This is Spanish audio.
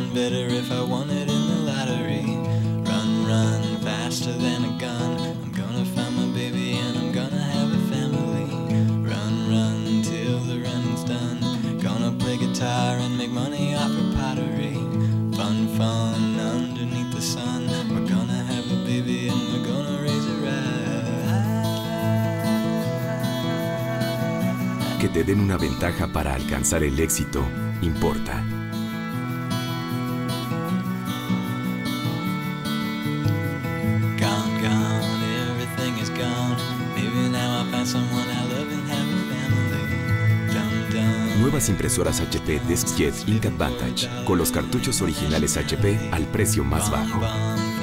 done better if I won it in the lottery. Run, run, faster than a gun. I'm gonna find my baby and I'm gonna have a family. Run, run, till the running's done. Gonna play guitar and make money off of pottery. Fun, fun, underneath the sun. We're gonna have a baby and we're gonna raise her right. Que te den una ventaja para alcanzar el éxito importa. Gone, gone, everything is gone. Maybe now I'll find someone I love and have a family. Dum, dum. Nuevas impresoras HP DeskJet Ink Advantage con los cartuchos originales HP al precio más bajo. Bum, bum.